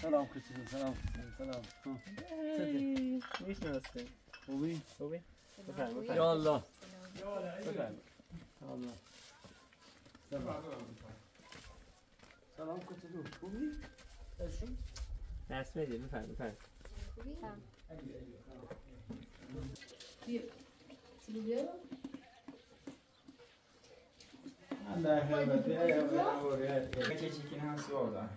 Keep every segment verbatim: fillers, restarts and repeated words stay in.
سلام کسی سلام سلام میشناسه خوبی خوبی بفرمایید یا الله بفرمایید الله سلام سلام کسی خوبی اشون دست میدی بفرمایید بفرمایید خوبی بیا چی بیا من در خدمت یه چه چیکین هم سوال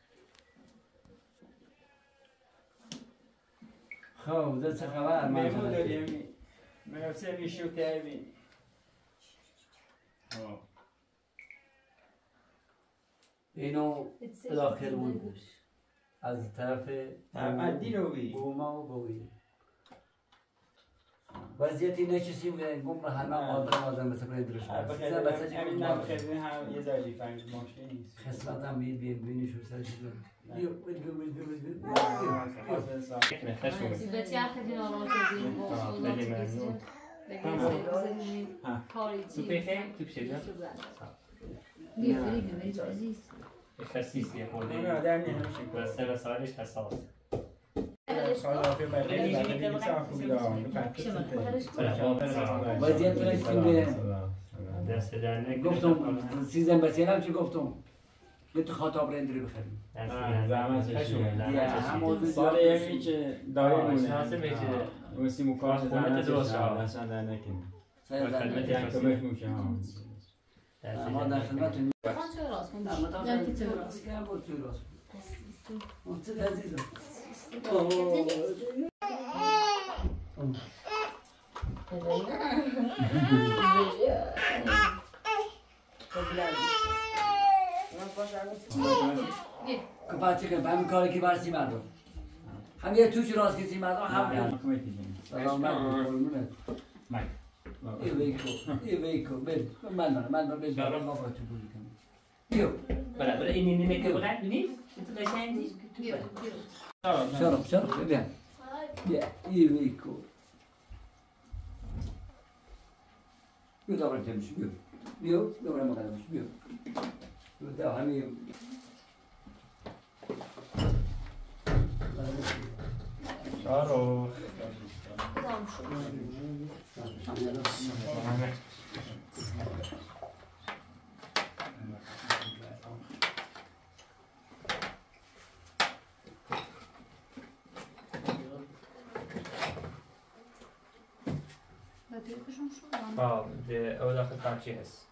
خب ده چه خبر میمون داریم منافسه میشو کردیم اینو داخل بود از طرف عدی رو بی بوما و بوی وضعیتی نشستیم گم به همه مادر مادر مثل برای درش بخیر بس همین نبخیر هم یه ذره فهمید ماشین نیست خسارت هم بید بید بینیش و سرش بید بیو بید بیو بید بیو بید بچه اخیری نارو کردیم با صولات کسیم بگیم کاری چی بخیر تو بشه بیا بیا بریم بریم عزیز خصیص یه خورده نه در نمیشه و سه وسایلش حساس وضعیت رسیم به دست در نگه گفتم سیزن بسیارم چی گفتم یه تو خاطاب رندری بخریم سال یکی که داره مونه شناسه میشه وسی مکاش خونت درست شد اصلا در نکنیم خدمت یک کمک میشه ما در خدمتون خان چه راست کن نه ما در نه چه راست خدمتون بود چه راست کن چه عزیزم که بچه که همین کاری که برسی مردم هم یه توش راست کسی مردم هم سلام مردم ای ویکو ای ویکو بل من من من بل برام ما تو بودی کنم بیو برای برای این اینی نکه بگرد بینید تو قشنگی بیا شرف شرف بیا بیا ای ویکو بیو دارم تمش بیو بیو دارم مقدمش بیو بیو ده همین شارو کدام شد اه ده اول آخر پرچی هست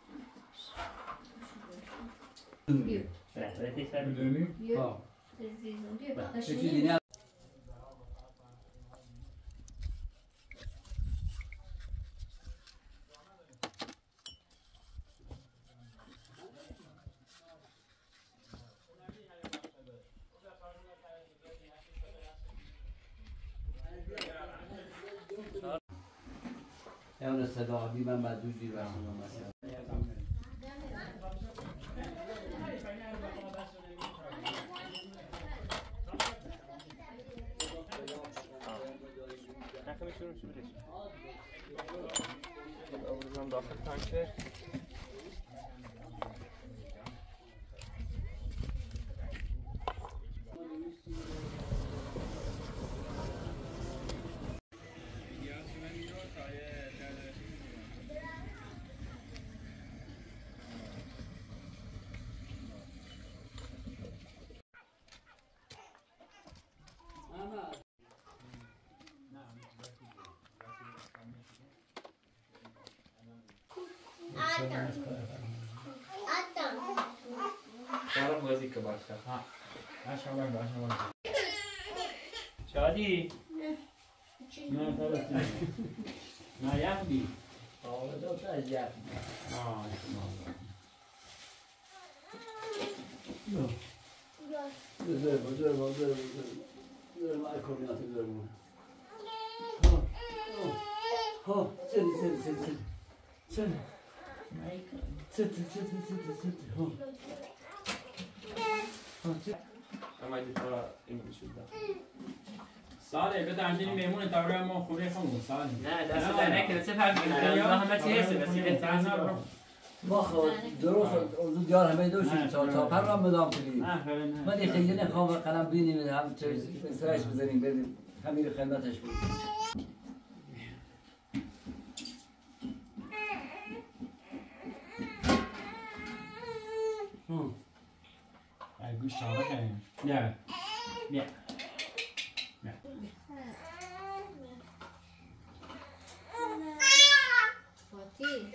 بیا برای تیسر بیا عزیزم بیا چه چیزی نه اون صدا بی من بعد دوجی برسونم مثلا نخواهی شروع شروعش آورزم داخل تانکه شارم بازی که باشه ها نشامن نشامن شادی نه خلاص نه یک بی آه دو تا از یک آه بذار بذار بذار بذار ما کمیات بذار ما ها سر سر سر سر سر سر سر سر سر سر ها اما دیتا این شده ساله به دندین میمون دوره ما خونه خون ساله نه دست در نکنه چه فرقی میکنه همه چی هست بس این تنها ما خود درست از دیار همه دوشیم سال تا پر را مدام کنیم من دیگه خیلی نخوام قلم بینیم هم سرش بزنیم بریم همین خدمتش بود گوش شامه کنیم بیا بیا بیا فاتی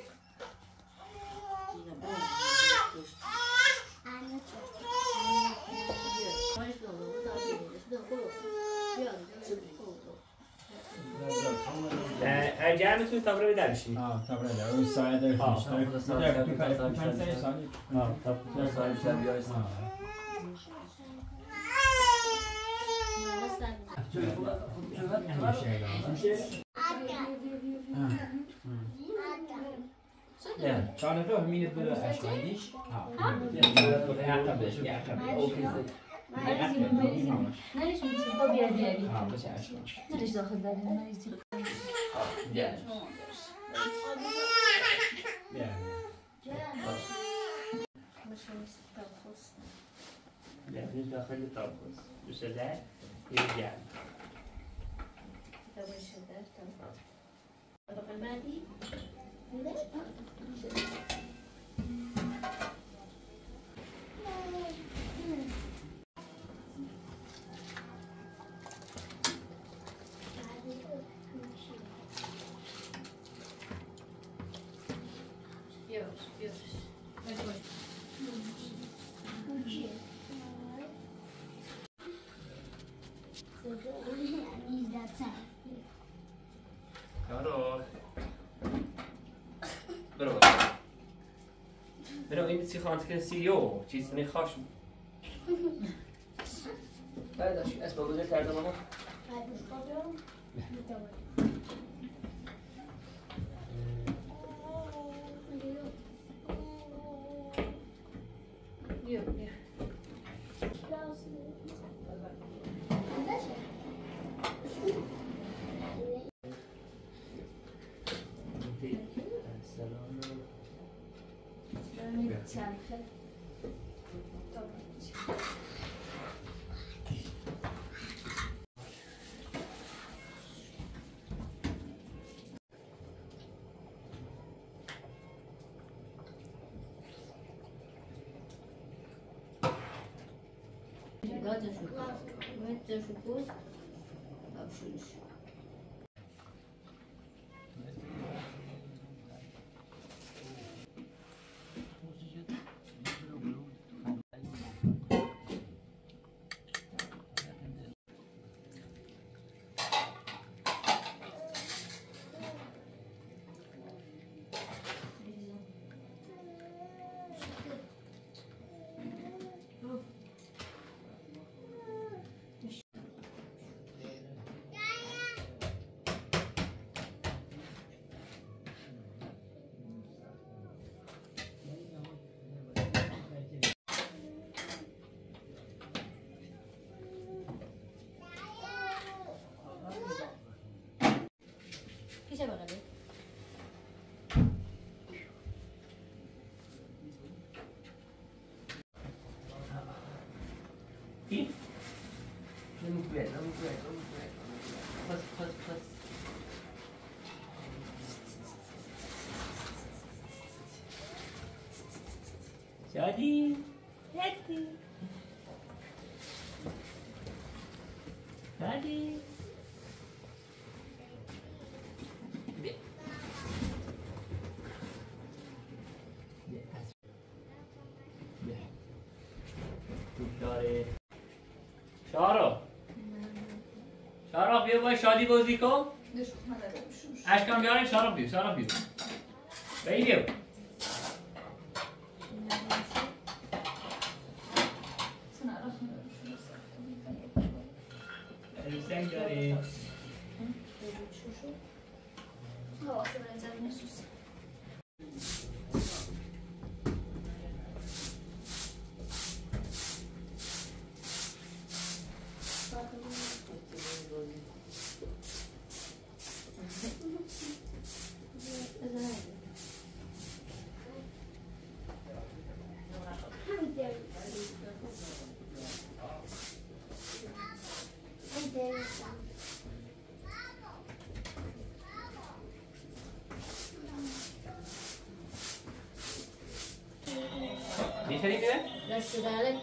جمع تو تابلو بیدر بشین آه تابلو بیدر اون سایه در پیش در تو پنج سایه سالی آه تا سایه سالی هایست شانه رو همینت بده اشکالیش نریش میتونی با بیار بیاری نریش داخل داریم نریشی نریش داخل تابوس بشه ده یه گرم بشه ده داخل بعدی برو برو برو این چی خواهد که سیو چیز نخواش برداشت اسباب بزر کرده ماما بیا بیا Ладно, шукай. Вот это шукай. Обширишь. چه بغله؟ کی؟ نمو بیاد نمو بیاد نمو بیاد پس پس پس شادی شادی شادی شارو شارو بیا باید شادی بازی کن اشکام بیاریم شارو بیا شارو بیا بایی بیا سنگ داری شریک ده؟ دست دارک.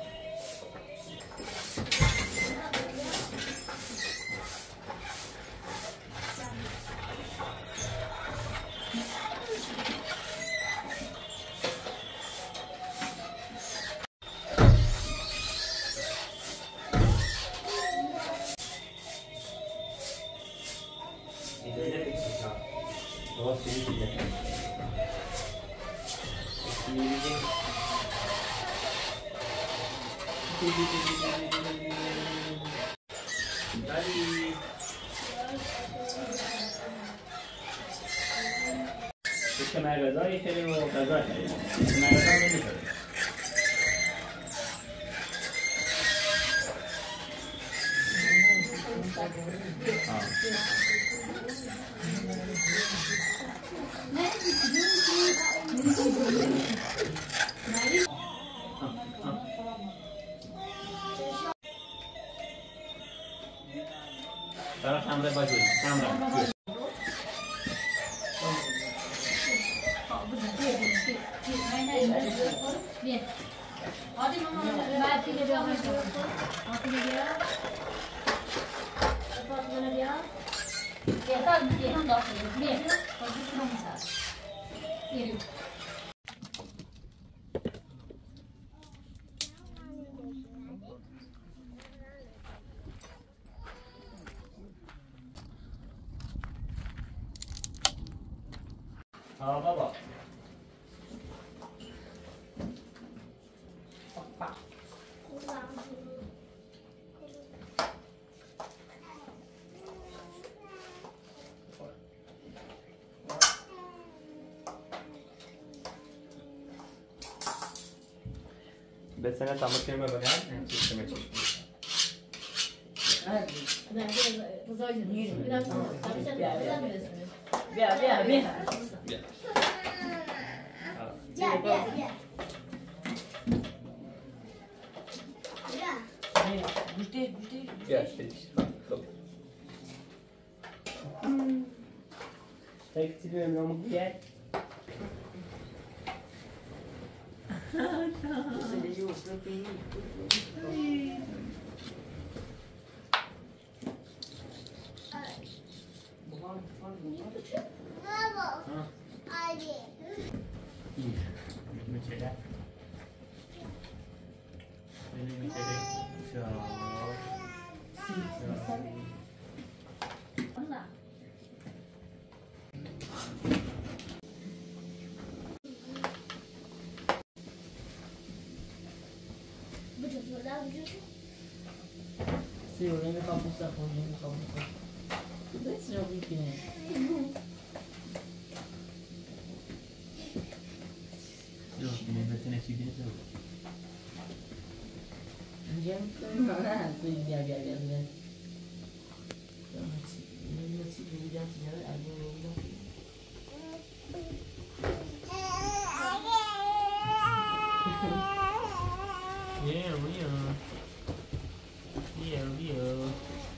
Dari اجتماع غذایی خیلی رو غذا خیلی اجتماع غذا نمی‌خوره برای کمره باید کمره Bien. Hadi mama, بعد دیگه بیا همش کن. آتی بیا. بعد بنا بیا. بیا تا دیگه هم داخل. بیا. باید کنم مثلا. بیا. آه بابا بسنه تمام کنیم ببینم چی میشه نه بزرگ نیست. بیا بیا بیا بیا. بیا بیا بیا. گوشتی گوشتی بیا خب تاکسی بیم نامو بیاد میچله بینی میچله شاه Sì, non mi fa bussare con non mi fa bussare. Dove si sono vicine? Sì, mi mette ci dentro. Gente, non è quindi via via via via. Non si, non si vede, signore, allora. Yeah, yeah. Yeah, yeah.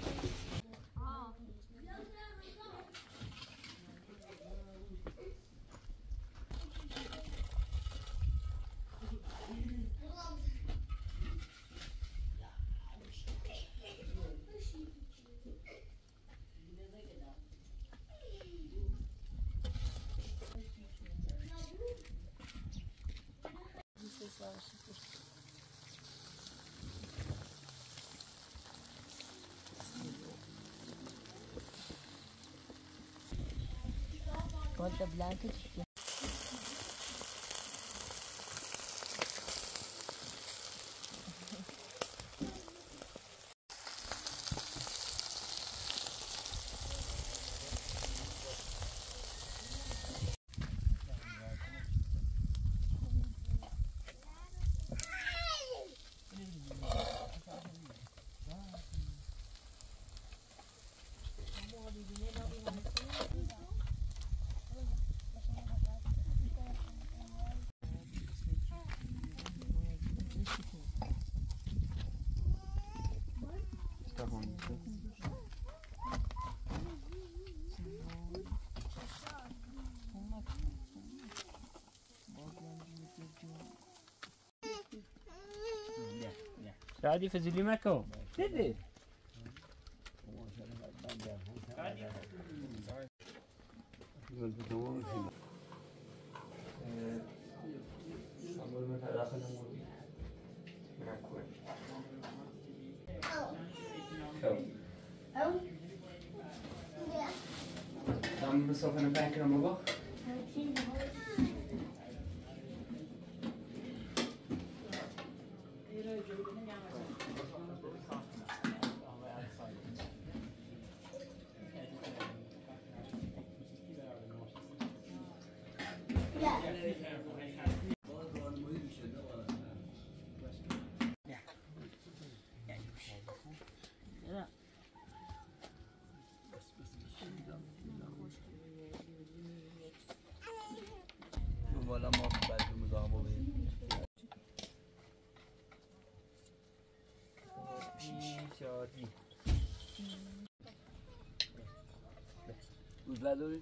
Pode dar blanket. شادي فزلي ماكو ددي دام بصوف انا باكر مبخ بالا ما بعد مزاحم بودیم شادی روز بدوی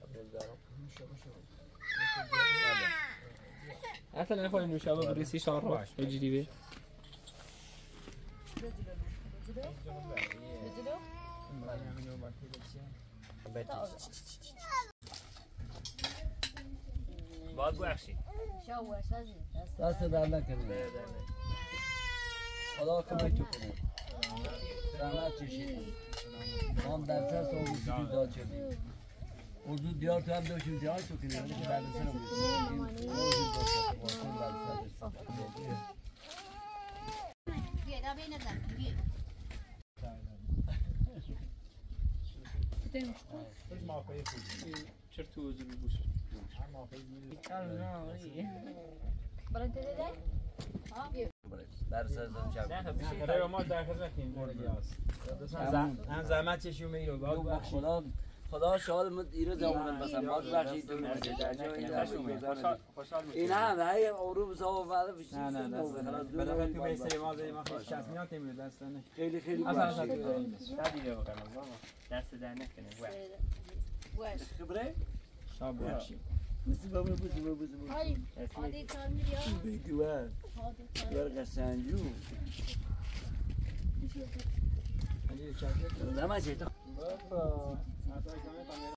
حتی نخواهی نوشابه بریسی شار باش بجیری بی باید بخشی دست در نکنه خدا کمک کنه زحمت کشید ما هم در سر ساموسی جدا شدیم موضوع دیار تو هم داشتیم دیار تو کنیم ولی که در سر رو بسیم موضوع باشه باشون در سر بسیم بیا دا بین نزن بیا چرا تو وزن بوش برای تو دیده؟ ها بیا در سر زم شب نه ما داخل نکنیم درجه هست هم زحمت چشیم میرو باید بخشید خدا خدا شاد مد ایرو زمان مثلا باید بخشید تو این هم هی اورو بسا و بعد بشید نه نه دست بالاخره تو میسه ما زیر ما خیلی شخص میاد نمیده دست نه خیلی خیلی اصلا بخشید اصلا شادی رو بکنم بابا دست در نکنه واش خبره؟ شاب بخشید بسی بابا بسی بابا بسی بابا هاي هادي كان مليون بیدوار هادي ورق سنجو علی چاکر زمان چه تو بابا اصلا کامل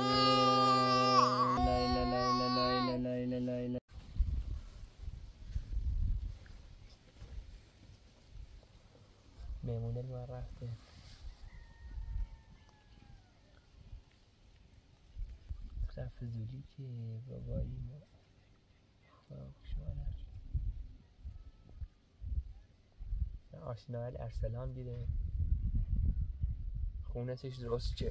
میمونه ما رفته فضولی که بابایی ما خواهشانش آشنایل ارسلان دیده خونه سش درست چه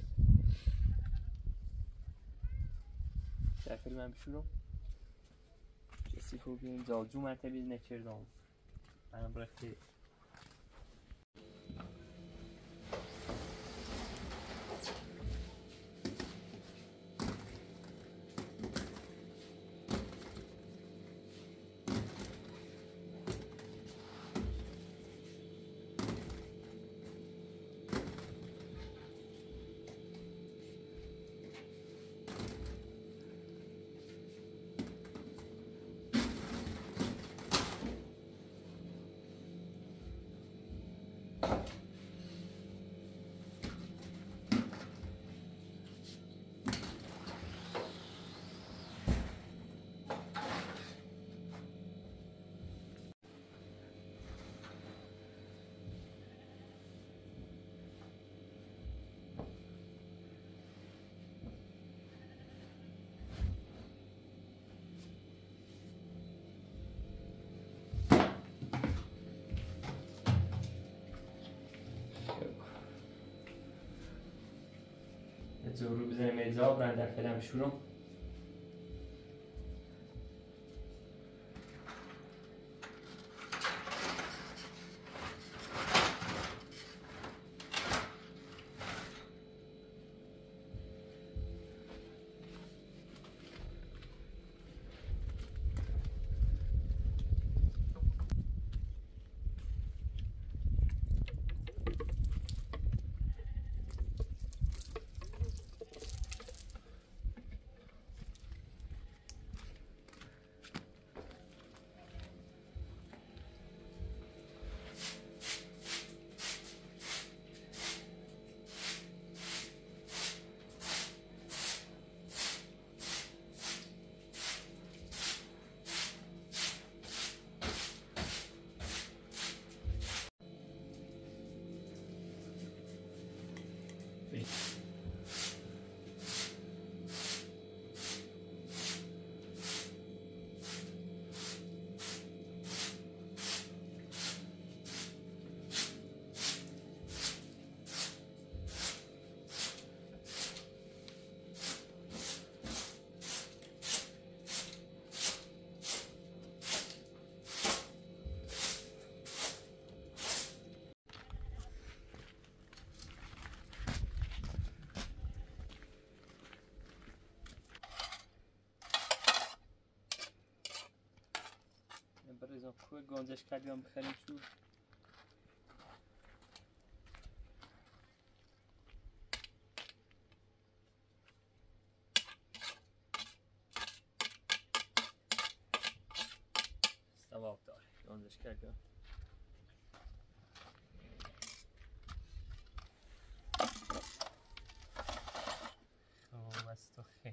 در فیلم هم بشونم جسی خوبیم زازو مرتبه نکردم منم برختی زورو بزنیم ایزا برن در فیلم شروع خوی گنجش کردی هم بخریم شو ثواب داره گنجش کردی خب از تو خیر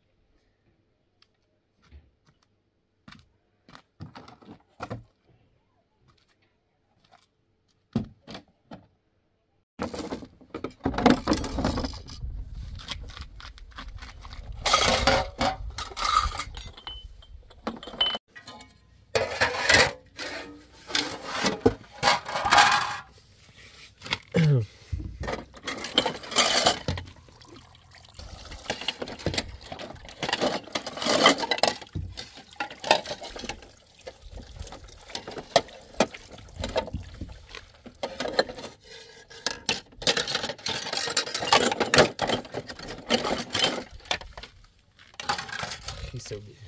so good.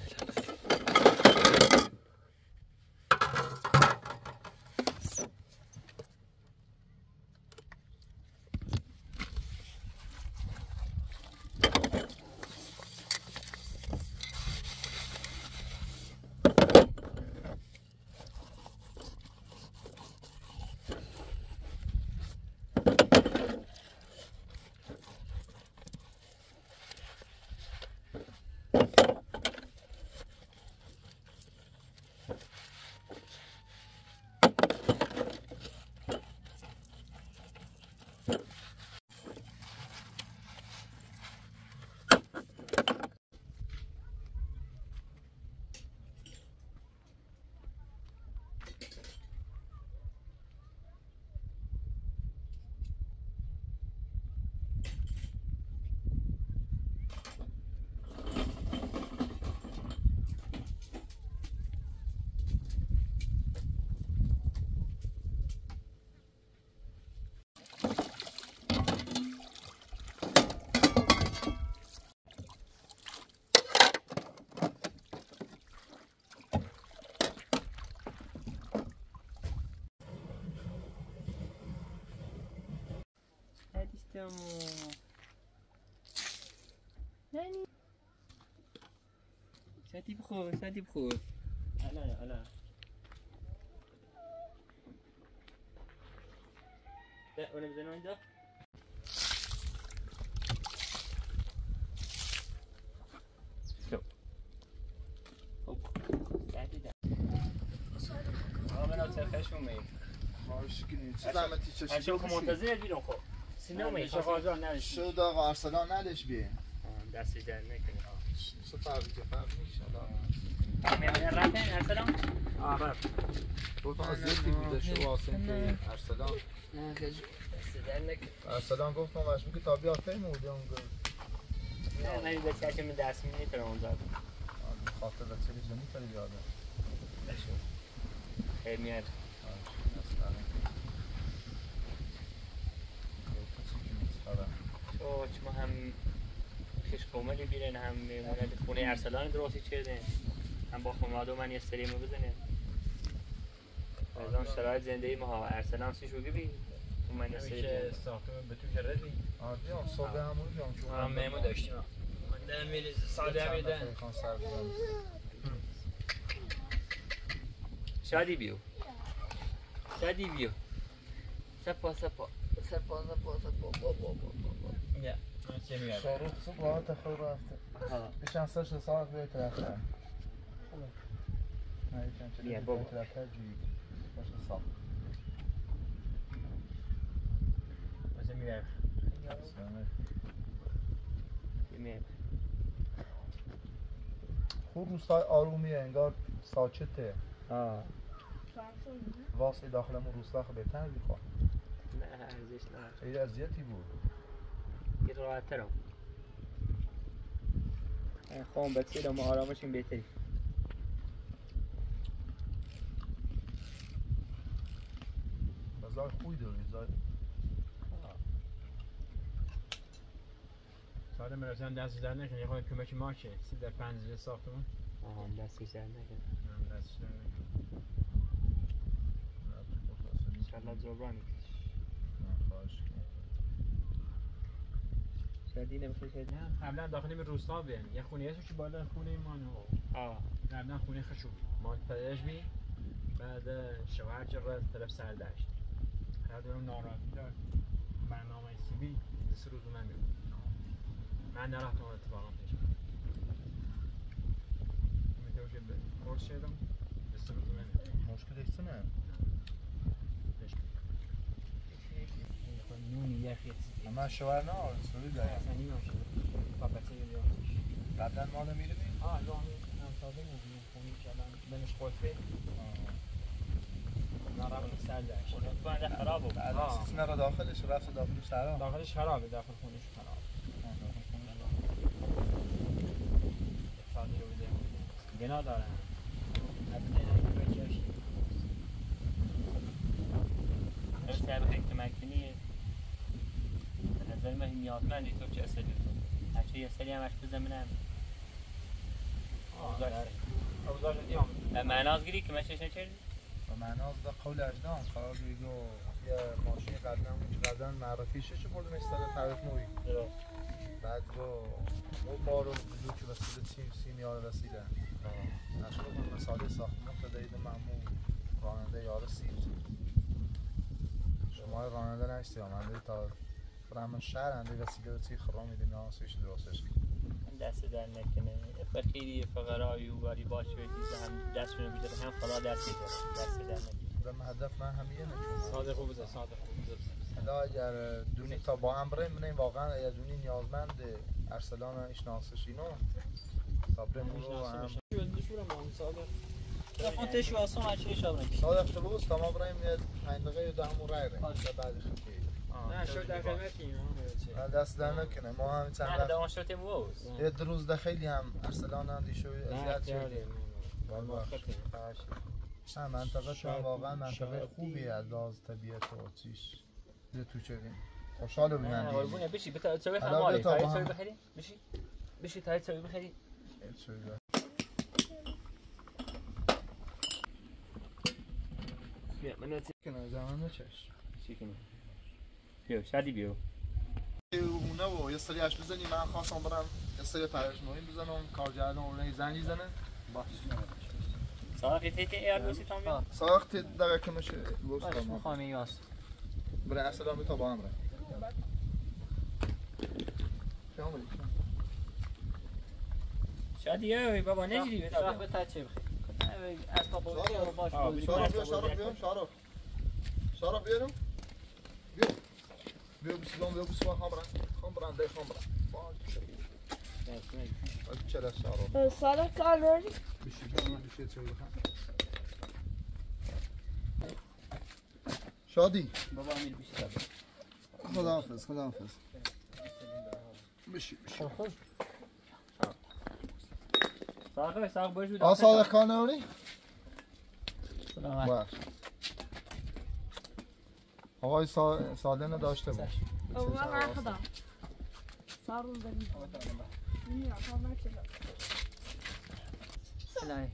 يعني ساتي بخور ساتي بخور هلا هلا لا ولا بدنا وين ده شوف هوب ساتي ده اه من اول خشم مي ماش کنی چه زحمتی چه چی شو منتظر بیرون خب سینه می شفاجا نمیشه شو دا ارسلان ندش بی دستش در نکنی چه فرقی که فرق میشه الان میمونه رفتن ارسلان آه رفت گفت ازیتی بوده شو واسه که ارسلان نه خیلی دست در نکنی ارسلان گفت ما مشمو که تابعات پیموده اون گفت نه من به چه من دست می نمیتونم اون زد خاطر بچه که نمیتونی بیاده خیلی میاد او چما هم خیش کوملی بیرن هم میمونه خونه ارسلان درستی چیدن هم با خانواده من یه سریمو بزنه از اون شرایط زندگی ما ارسلان سی شو بی اون من یه سری ساختم به تو کردی آره آ صبح همون بیام چون هم مهمون داشتیم من دارم میری ساده میدن شادی بیو شادی بیو سپا سپا سپا سپا سپا با با با با یا چه میاد شاروخ صبح ها تخیر رفته ها بشن سش ساعت به طرف نه یکم چه به طرف جوی باشه صاف واسه میاد میاد خوب روستای آرومیه انگار ساکته آه واسه داخلمون روستا خب بهتر بیخواه نه ارزش نه خیلی اذیتی بود یه راحت ترم خواهم بچه ما آرامشیم بهتری بازار خوی داری زای ساده مرسان دستش در نکنه یه خواهی کمکی ماشه سی در پنجره ساختمون آها دستش در نکنه دستش در نکنه کلا جبرانی خواهش شدی نمیشه شدی نه قبلا داخل این روستا بیان یه خونه هستش بالا خونه ایمان آه قبلا خونه خشوب ما پدرش بی بعد شوهر چرا طرف سردشت هر دورم ناراحتی داشت برنامه سیبی سه روز من میرم من نرفتم اتفاقا پیش میتونم که کورس شدم سه روز من میرم مشکل ایست نه نونی یخی اما شوهر نه سوری داره اصلا نمیشه بابا چه میگه قبلا ما نمیریم آه راه هم ساده میگیم خونی کردن بنش قطبه نرفت سردش خونه خراب بود بعد اساس نرا داخلش رفت داخل سرا داخلش خرابه داخل خونش خراب داخل خونش اقتصادی رو بده گنا دارن از طرف اجتماعی به نظر من نیازمندی تو چه اصلی تو هرچی اصلی همش بزمینم اوضاع دیام معناز گیری که ماشین چه و معناز دا قول اجدام قرار بگو یه ماشین قبلا اون قبلا معرفیشه چه بردم استاد تعریف نوی بعد گو اون بارو بلو که وسیله تیم سیمیار وسیله نشون کن مساله ساختمان تا دید معمول راننده یار سیفت شما راننده نشتی آمنده تا برامن شهر انده وسیله رو تی خرام میدیم نه سویش درستش دست در نکنه فقیری فقرایی و باری باشه دیگه هم دستشون بیاره هم خدا دست میاره دست در نکنه دم هدف من همیه نکنه ساده خوب بزن ساده خوب بزن حالا اگر دونی تا با هم بریم منیم واقعا اگر دونی نیازمند ارسلان اشناسش اینو تا بریم رو هم رفانتش واسه ماچی شابرن صادق فلوس تا ما بریم یه پنج دقیقه و دهمون رای ریم بعد خیلی نه شو در خدمتیم دست در نکنه ما هم چند نه دوام شده موز یه روز ده خیلی هم ارسلان هم دیشو ازیاد شدیم والله نه منطقه تو واقعا منطقه خوبی از لحاظ طبیعت و چیش تو چه خوشحال بودن قربونه بشی بتا تسوي خماري تاي تسوي بخيري بشي بشي تاي تسوي بخيري بیا منو کنه زمان چش چی کنی بیا شادی بیا اونا و یه سری اش بزنی من خواستم برم یه سری پرش مهم بزنم کارگردان اون زنگ زنه باش ساقی تیتی ایار دوستی تام ساخت دقیقه که میشه باش مخامی یاس برای اصلا تا با هم رای شامل شادی اوی بابا نجری بتا شاخ بتا چه بخیر از پا باش باش شارف بیا شارف بیا شارف شارف بیارم بیا بیا بسیلام بیا بسیلام خمرن خمرن ده خمرن باش چرا شارف صالح کار داری؟ بشی بیا من بشی چه بخوام شادی بابا امیر بیشتر خداحافظ خداحافظ بشی بشی ساقی ساق باش بود آساده کار نوری؟ سلامت باش آقای سالن داشته باش والله خدا صاروا البنين مني عطانا كذا سلام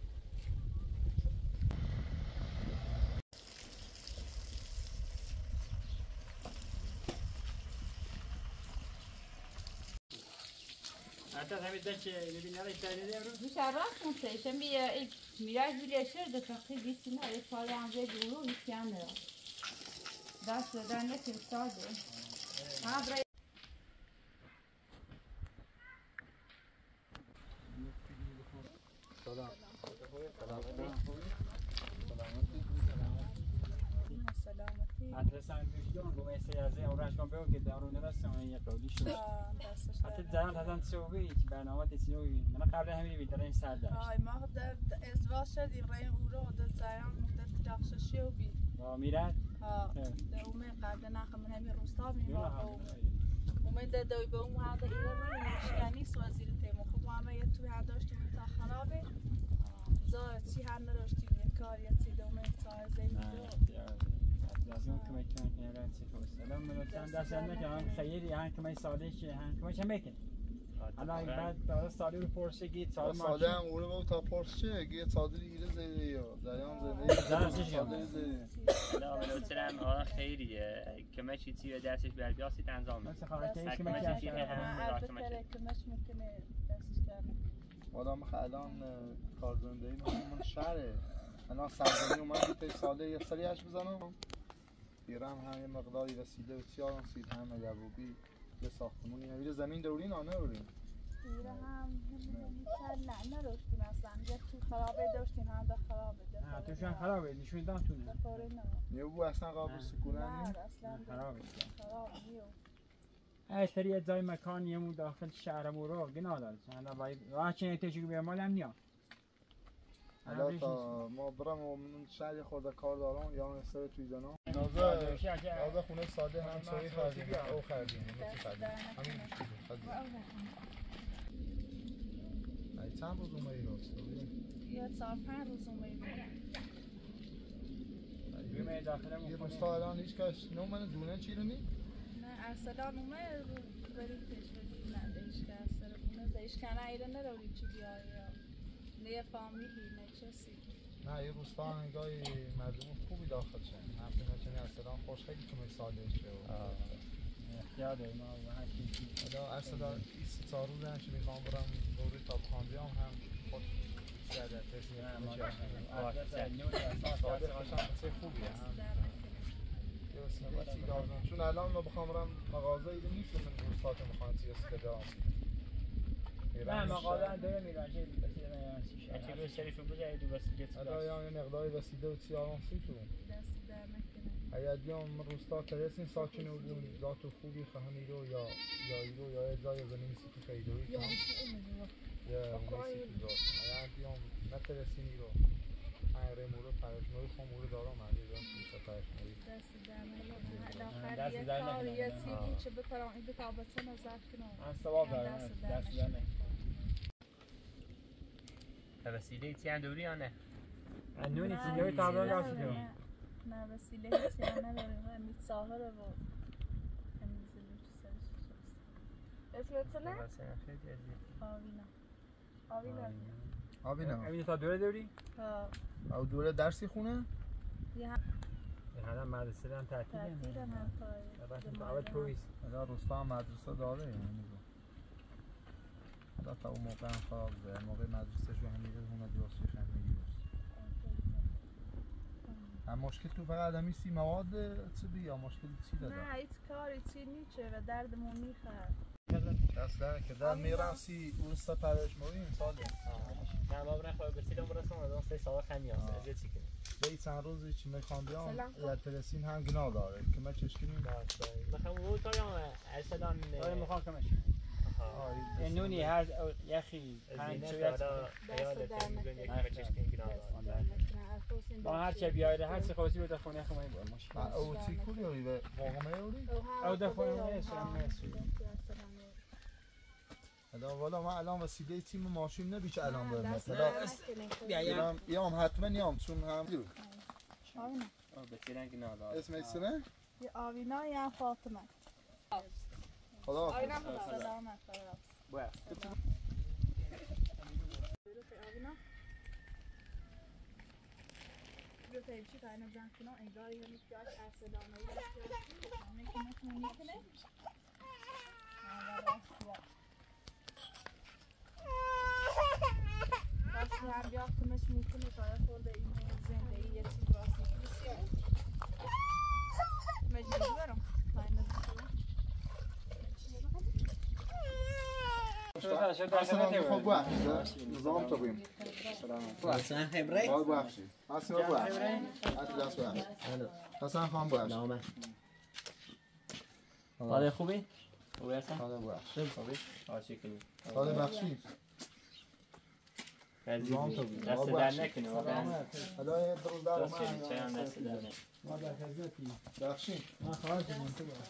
حتی همین داشت ببینی الان ایستاده امروز مش عارف مستيشن بي ميراج بلي شر ده تخي بيتنا ايش عن زي بيقولوا يتيان داس دانك استاده ها برا سلام حتی سنتیجون با استیازه اورش کن بگو که دارو نرسم یه قولی شد حتی دارم حتما تسوی برنامه تسوی من قبل همین بیتر این سر داشت آی ما در ازدواج شدیم رای او رو در زایان مدت تراخششی و بی با میرد ها در اومه قبل نخم من همین روستا می واقع اومه در دوی به اون هذا ایران مشکنی سوازیر تیمو خب همه یه توی هر داشتیم تا خرابه زار چی هر نداشتیم کاریتی دومه تا زمین لازم کمک کنم که راه چی کنم سلام من چند دست نکنم خیلی هن کمک ساده شه هن کمک هم بکن الان بعد داره سالی رو پرسه گیت سال ما سالی هم اوره با تا پرسه گیت سالی ایره زیده یا دریان زیده درستش سالی زیده لا ولی اوترم آه خیریه که ما چی تیو درسش بر بیاسی انجام میده مثل خواهد که ما چی تیو هم البته کمش میکنه دستش کردن آدم الان کار زنده ای من شهره الان سرزمین اومد یک ساله یه سری اش بزنم ایران هم یه مقداری رسیده و تیار رسید هم یبوبی یه ساختمونی نمیره زمین دورین آنه دورین ایره هم نه نه داشتیم اصلا یه تو خرابه داشتیم هم ده خرابه نه توشون خرابه نشون دامتونه دفاره نه یه بو اصلا قابل سکونه نه نیم اصلا خرابه خراب نیو ای تری جای مکانی همون داخل شهر مورو گناه دارد انا باید راه چنین تشکیل بیام مال هم نیا حالا تا ما برم و من شهر خورده کار دارم یا نصر توی دانم نازه نازه خونه ساده هم سوی خردیم او خردیم نتی خردیم همین خردیم ای چند روز اومه ای راست یه چهار پنج روز اومدیم یه روستا الان هیچ کش نومن دونه چی رو نی؟ نه ارسلان اومد بریم پیش بدیم نه دیش که ارسل بونه زیش کنه ایره نداری چی بیایی نه یه فامیلی نه چسی نه یه روستا هنگای مردم خوبی داخل شد هم پینا چنین ارسلان خوش خیلی کمی ساله شه یاده ما و هر چیزی حالا ارسلان ایست چهار روز هم چه میخوام برم دوری تا بخانده هم هم خود زیاده ترسی ساده قشنگ چه خوبیه هم چون الان ما بخوام برم مغازه ایده نیست من روستات میخوام چیز کجا نه مغازه داره میراجعه بسیار میرسی چه به سریشو بزنید و وسیله حالا یا یه مقداری وسیله و سیارانسی تو دست در نکنه اگر دیام روستا ترسین ساکنه و بون ذات خوبی خواهن ایرو یا یا ایرو یا ادرای زمینی سی تو خیدوی کنم یا اونی سی تو داشت اگر دیام نترسین ایرو هنگره مورو پرشنوی خون مورو دارم هنگه دارم سیسا پرشنوی دست در نکنه آخر یه کار یه سیبی چه بترام این بتابت نظر کنم من سواب دارم دست در نکنه وسیله چی هم دوری یا نه؟ نونی چیزی های تابلان راستی دارم نه وسیله هیچی هم نداریم همین ساهره و همین زلوچ سرش اسمت نه؟ آوینا آوینا آوینا آوینا تا دوره دوری؟ ها او دوره درسی خونه؟ یه هم هم مدرسه دارم تعطیل هم تعطیل هم هم تا اول پرویز حالا روستا هم مدرسه داره یعنی حالا تا اون موقع هم خراب زده موقع مدرسه شو همیده هونه درستی خمیدی هم مشکل تو فقط همی سی مواد چه بی یا مشکل چی داده؟ نه هیچ کاری چی نیچه و دردمون میخواد دست در که در میرسی اورستا پرش موی ساله نه ما برای خواهی برسیدم برسیم از اون سه سال خمی هست از یه چی کنیم به چند روز چی میخوام بیام یا ترسین هم گناه داره که من چشکنیم بخوام اون تا یا ارسلان داره میخوام کمش این نونی هر یخی پنج شویت با هر چه بیایده هر چه خواستی رو در خونه خونه باید ماشین او چی کولی هایی به واقعه اولی؟ او در خونه نیست هم نیست حالا والا ما الان وسیله تیم ماشین نبی که الان برم حالا یا هم حتما نیام چون هم دیو آوینا بسیرنگ نالا اسم ایسونه؟ یه آوینا یا فاطمه خدا آوینا خدا سلامت باید آوینا رو تیمچی که اینو بزن کنم انگار یه میکاش ارسلانایی میکنه میکنه وقتی هم بیافتمش میکنه تا یه خورده این زندگی یه چیز راست میکنه مجبور برم حسنا خب بخشی نظام تو بیم حسن خبره باید بخشی حسنا بخشی حتی دست بخشی حسن خواهم بخشی نامه حاله خوبی؟ خوبی هستن؟ حالا بخشی خوبی؟ آشی کنی حالا بخشی نظام تو بیم دست در نکنی واقعا حالا یه دروز در دست کنی چه هم دست در نکنی ما در خزیتی بخشی من خواهد کنم تو باش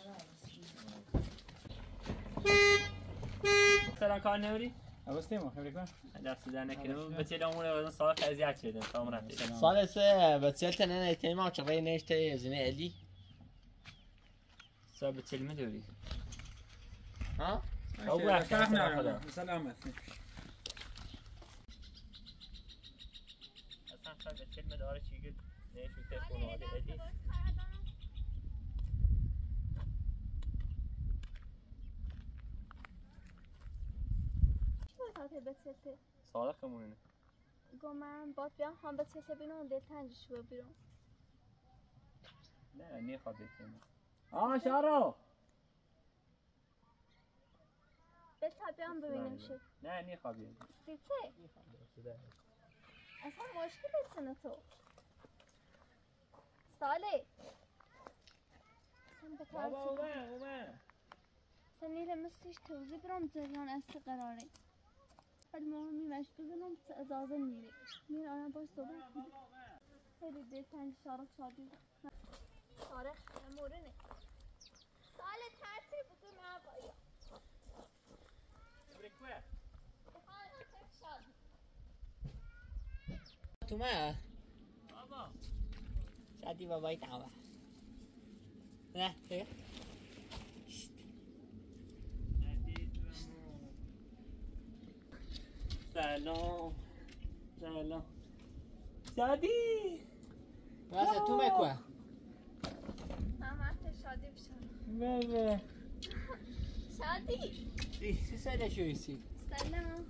سلام کار نوری؟ اوستی ما خبری کن دست در نکنی بچه دامونه از سال خزیت شدن تا عمر رفته سال سه بچه‌ت نه نه ما چقدر نشته زنه علی سال بچه می دوری ها او وقت خدا سلامت اصلا خواهد به فیلم داره چی گفت نشو تلفن آده ادی چی باید بسیته؟ صادق مونه گمان باد بیان هم بسیته بینم دل تنجش رو بیرون نه نیخواد بسیته آه شارو به بیان ببینیم شد نه نیخواد بسیته سیته؟ اصلا مشکل سنه تو ساله اصلا بکار بابا اومه اومه اصلا نیره مثلش توضیح برام جریان استقراره ولی مهمی مش بزنم اجازه میره میره آنها باش صحبت کنه خیلی دلتنگ شارخ شادی شارخ مورنه ساله ترتیب بکن من بایا برکوه تو ما بابا شادی بابای تمام نه دیگه سلام سلام شادی واسه تو مکوه همه شادی بشن بابا شادی سی ساله شویسی سلام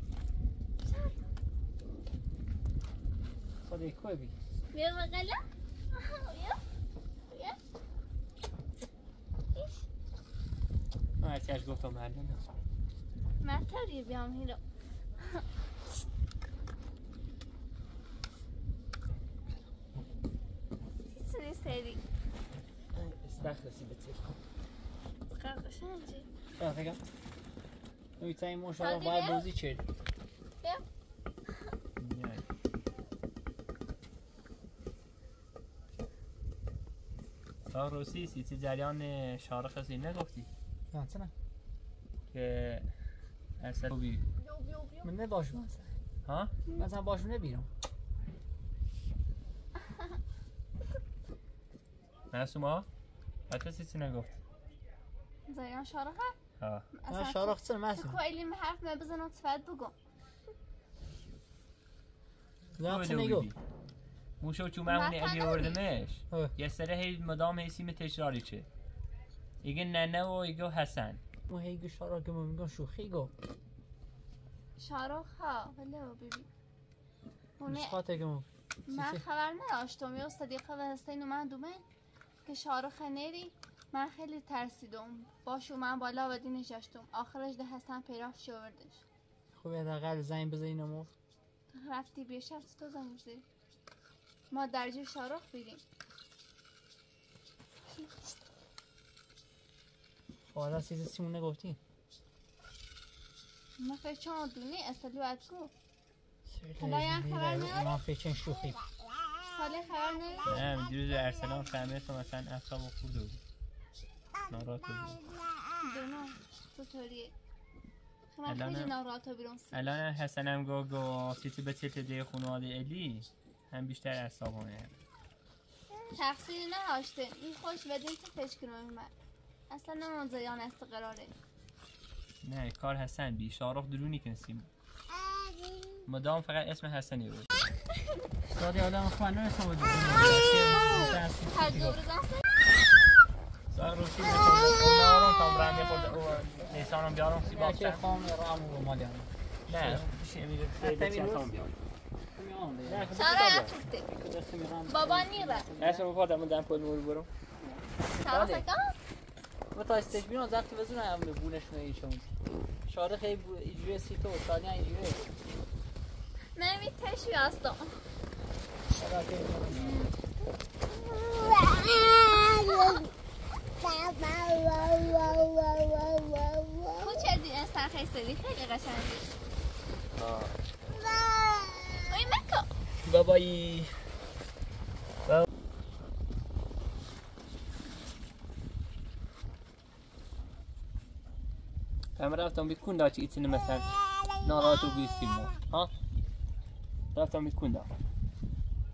خودی کوه بی بیا بقلا بیا بیا ایش من هرچیش گفتم معلوم نه مرتری بیام هیرو چی سری استخلصی بتیر قشنگی شاید بگم نوی تایی مشاور باید بازی چرد بیا تا روسی سیتی جریان شارخ هستی نگفتی نه نه که اصلا بی بیو بیو بیو من نباشم مثلا ها؟ مثلا باشم نبیرم معصوما؟ حتی سیتی نگفت زیان شارخه؟ ها من شارخ چرا معصوم تو ایلی حرف نبزن و تفید بگم نه چه نگو موشو چو مهمونی علی وردمش یه سره هی مدام هی سیم تشراری چه ایگه ننه و ایگه حسن ما هیگو شارخ گمو میگم شوخی گو شارخ ها ولی بیبی مسخاته گمو من خبر نداشتم یا صدیقه و حسین و من دومه که شارخ نری من خیلی ترسیدم باشو من بالا و دی نشستم آخرش ده حسن پیراف شوردش خوبه حداقل زنگ بزنیم رفتی بیشتر تو زنگ بزنی ما درجه شارخ بیریم حالا چیزی سیمون نگفتی ما فکر چون دونی اصلی باید گو حالا یه خبر نداری؟ ما فکر چون شوخی ساله خبر نداری؟ نه دیروز ارسلان فهمه تو مثلا اصلا خورده بود نارات بود دونو تو طوریه من خیلی نارات بیرون سی الان حسنم گو گو سیتی به تیت دی خانواده الی هم بیشتر اعصابونه تقصیر نداشته این خوش بدین که فکر کنم من اصلا نمان زیان استقراره نه کار حسن بی شارخ درونی کنسیم مدام فقط اسم حسنی بود سادی آدم خواه نرسم بود هر دو بزن سال روسی بکنم کام برمی خورده نیسانم بیارم سی باکسن که خام رام رو مالی نه میشه میره خیلی چطام بیارم چرا یکیته بابا نیره اسم رو پادم دم پول مول برم چرا سکم؟ و تا استش بیرون زختی بزنه هم بونش نهی چون شاره خیلی ایجوری سی تو سالی هم ایجوری من می تشوی هستم خود چه دید این سر خیلی سری خیلی قشنگی اوی مکو بابایی هم رفتم بیکن دا چی ایتینه مثلا ناراتو بیستیم ما ها رفتم بیکن دا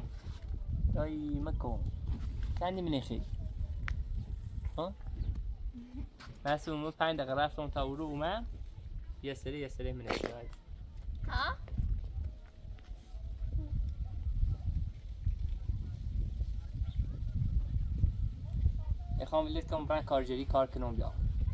دایی مکو چندی منی خیلی ها مسئول پنج دقیقه رفتم تا اون رو اومد یه سری یه سری من اشتراک ها؟ میخوام لیت کنم برای کارجری کار کنم بیا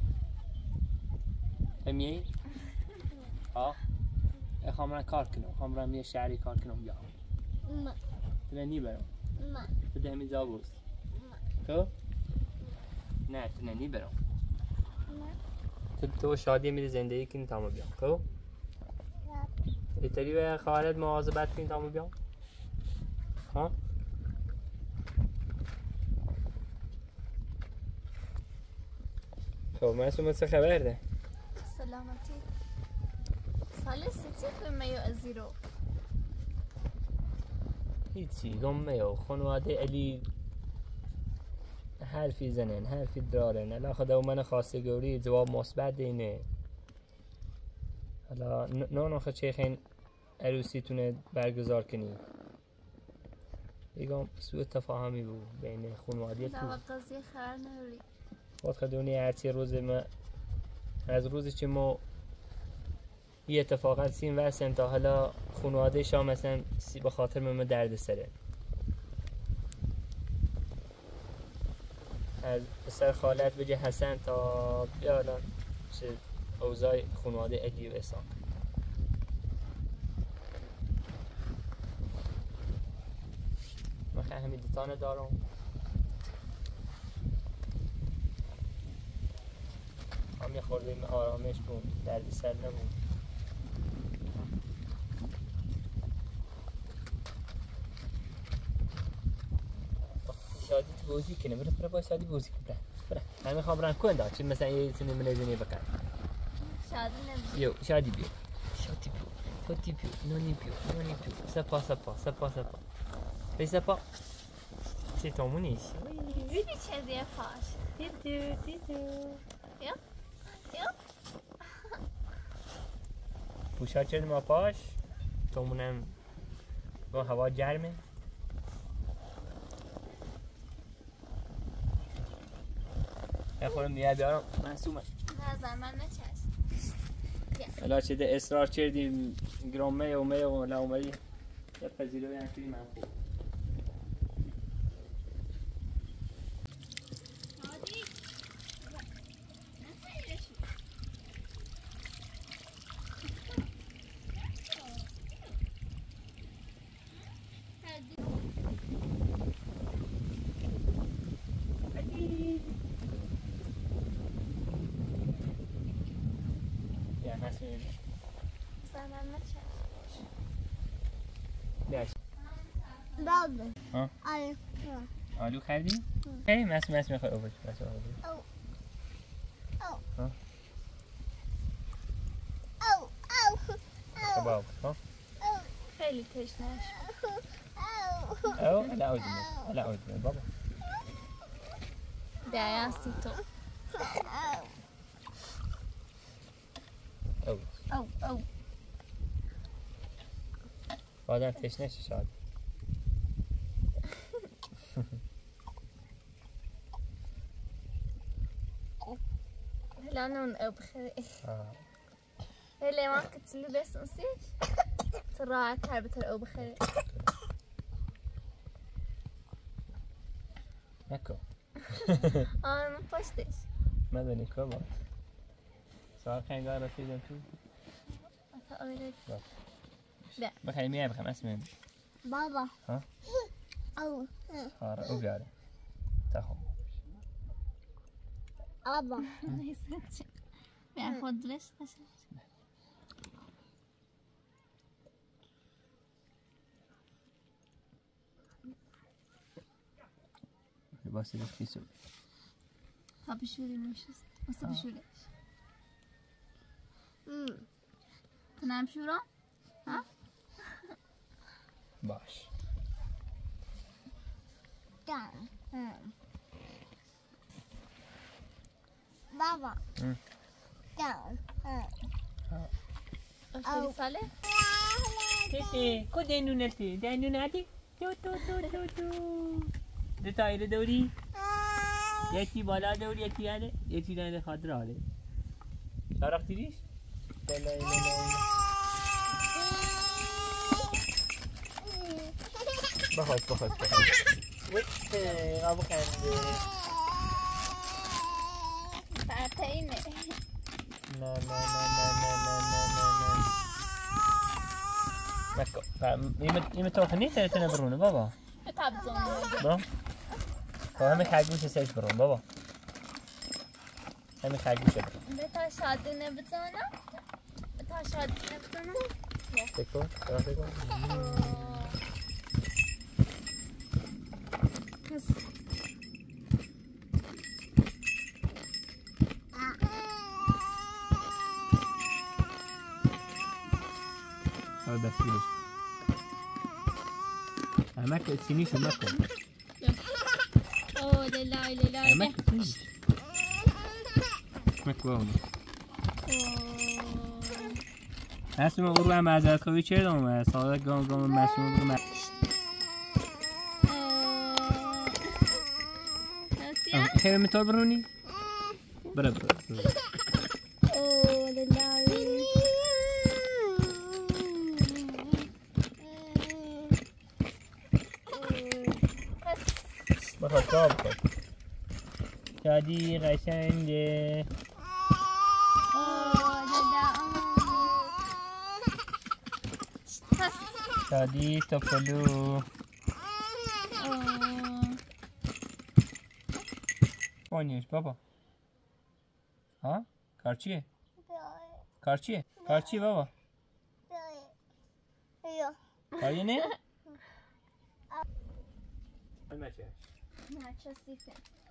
فهمیه؟ ها؟ میخوام برای کار کنم میخوام برای یه شهری کار کنم بیا نه تو نی برم نه بده همین زابوس تو؟ نه تو نی برم تو تو شادی میری زندگی کنی تامو بیام خب؟ ایتری به خواهرت مواظبت کنی تامو بیام؟ ها؟ خب مسئول مثل خبر ده؟ سلامتی سال سیتی که میو ازیرو هیچی گم میو خانواده علی حرفی زنن حرفی دارن الا خدا و من خواسته گوری جواب مثبت اینه حالا نه نه چه خین عروسیتونه برگزار کنی بگم سوء تفاهمی بود بین خانواده تو در قضیه خبر نداری خود خدونی هرچی روز ما از روزی که ما یه اتفاقات سیم واسن تا حالا خانواده شام مثلا به خاطر ما درد سره از پسر خالت بجه حسن تا بیالا چه اوضاع خانواده ادی و اسام من خیلی همین دوتانه دارم هم یه خورده آرامش بود درد سر نبود شادی تو بازی کنه برای برای باید شادی بازی کنه برای همه خواب رنگ کن دار چون مثلا یه سنی منه زنی بکن شادی نبود یو شادی بیو شادی بیو شادی بیو نونی بیو نونی بیو سپا سپا سپا سپا بی سپا چی تومونیش دیدی چه دیه پاش دیدو دیدو یا یا پوشا چرد ما پاش تومونم با هوا گرمه یه خورم نیه بیارم محسومه نظر من نچشم حالا چه ده اصرار کردی گرامه و مه و لاومری یه پذیره بیان کنی من خوب بابا ها؟ آره آلو خریدی؟ خیلی مس مس میخوای اوبش مس او او ها؟ او او کباب ها؟ خیلی تشنش او لا اودی لا اودی بابا دعیه هستی تو او او او آدم تشنش شاد هلا نون او بخير هلا ما كنت لبس نسيش ترى تعبت او بخير نکو آه ما پشتش مدنی کو با سوال خیلی داره رسیدم تو آره لا بخیر میای بخیر اسمم بابا ها او آره او بیاره تاخو بابا بیا خود درست باشه لباسی رو کیسو ها بشوری میشست واسه بشورش تنام شورا ها باش دام بابا دام او ساله تیتی کو دینونتی دینونتی تو تو تو تو تو دو تایره دوری یکی بالا دور یکی یاده یکی دانه خاطر آله شارخ تیریش؟ لا لا لا بخواد بخواد بخواد وقت آبو خنده بعد اینه نه نه نه نه نه نه نه نه نکو این متوقع نیست تنه برونه بابا با همه خرگوش سیش برون بابا همه خرگوش برون به تا شادی نبزنم به تا شادی نبزنم بکن بکن هذا بس ليش همك تسيني شو ماكو اوه لا لا لا همك تسيني ماكو هون اسمع قربان معذرت خوی چه دام ساده گام گام مسئول رو خیلی میتو برونی برا برا اوه لا بخواد کار بکن شادی قشنگه شادی توپلو اونیش بابا ها کار چیه؟ کار چیه؟ کار چیه بابا؟ کاری نه؟ نه چه سیفه